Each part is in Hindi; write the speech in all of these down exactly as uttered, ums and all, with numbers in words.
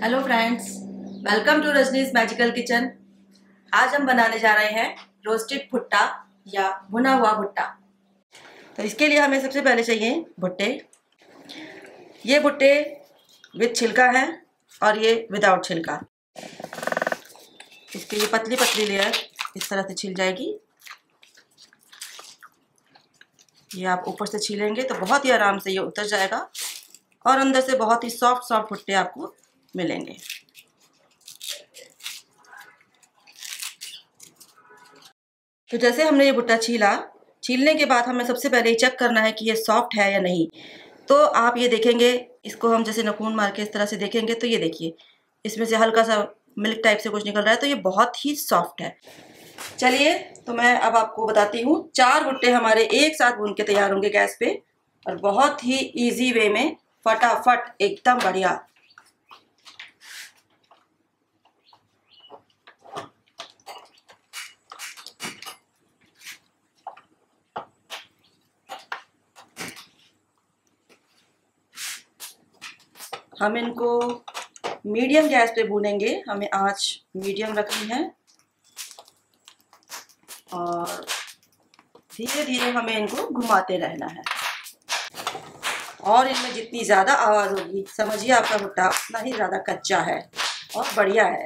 Hello friends, welcome to Rajni's magical kitchen. आज हम बनाने जा रहे हैं रोस्टेड भुट्टा या भुना हुआ भुट्टा। तो इसके लिए हमें सबसे पहले चाहिए भुट्टे। ये भुट्टे विद छिलका है और ये विदाउट छिलका। इसकी ये पतली पतली लेयर इस तरह से छिल जाएगी। ये आप ऊपर से छीलेंगे तो बहुत ही आराम से ये उतर जाएगा और अंदर से बहुत ही सॉफ्ट सॉफ्ट भुट्टे आपको मिलेंगे। तो जैसे हमने ये भुट्टा छीला, छीलने के बाद हमें सबसे पहले चेक करना है कि ये सॉफ्ट है या नहीं। तो आप ये देखेंगे, इसको हम जैसे नखून मार के इस तरह से देखेंगे तो ये देखिए इसमें से हल्का सा मिल्क टाइप से कुछ निकल रहा है, तो ये बहुत ही सॉफ्ट है। चलिए तो मैं अब आपको बताती हूँ। चार भुट्टे हमारे एक साथ भून के तैयार होंगे गैस पे और बहुत ही ईजी वे में, फटाफट एकदम बढ़िया। हम इनको मीडियम गैस पे भूनेंगे। हमें आंच मीडियम रखनी है और धीरे धीरे हमें इनको घुमाते रहना है। और इनमें जितनी ज़्यादा आवाज़ होगी समझिए आपका भुट्टा उतना ही ज़्यादा कच्चा है और बढ़िया है।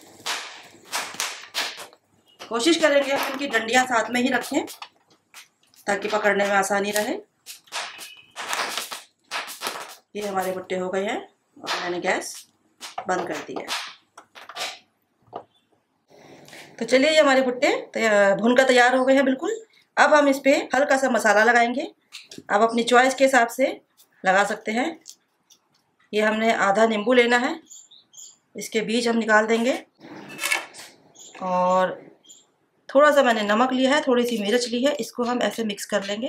कोशिश करेंगे हम इनकी डंडियाँ साथ में ही रखें ताकि पकड़ने में आसानी रहे। ये हमारे भुट्टे हो गए हैं और मैंने गैस बंद कर दी है। तो चलिए ये हमारे भुट्टे भुन कर तैयार हो गए हैं बिल्कुल। अब हम इस पे हल्का सा मसाला लगाएंगे। आप अपनी चॉइस के हिसाब से लगा सकते हैं। ये हमने आधा नींबू लेना है, इसके बीज हम निकाल देंगे और थोड़ा सा मैंने नमक लिया है, थोड़ी सी मिर्च ली है, इसको हम ऐसे मिक्स कर लेंगे।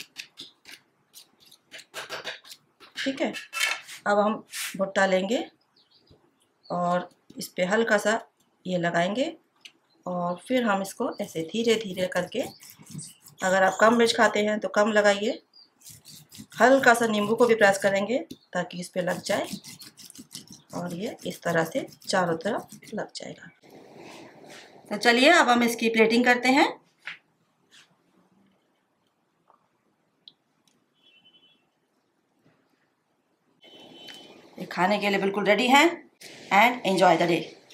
ठीक है, अब हम भुट्टा लेंगे और इस पे हल्का सा ये लगाएंगे और फिर हम इसको ऐसे धीरे धीरे करके, अगर आप कम मिर्च खाते हैं तो कम लगाइए, हल्का सा नींबू को भी प्रेस करेंगे ताकि इस पे लग जाए और ये इस तरह से चारों तरफ लग जाएगा। तो चलिए अब हम इसकी प्लेटिंग करते हैं। ये खाने के लिए बिल्कुल रेडी हैं एंड एंजॉय द डे।